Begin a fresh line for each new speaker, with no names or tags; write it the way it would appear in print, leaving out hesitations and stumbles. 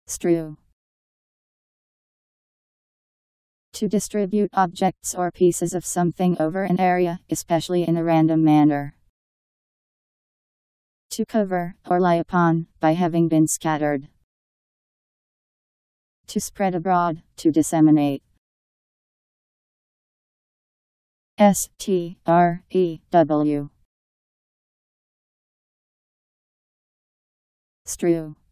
Strew. To distribute objects or pieces of something over an area, especially in a random manner. To cover, or lie upon, by having been scattered. To spread abroad, to disseminate. S-T-R-E-W. Strew.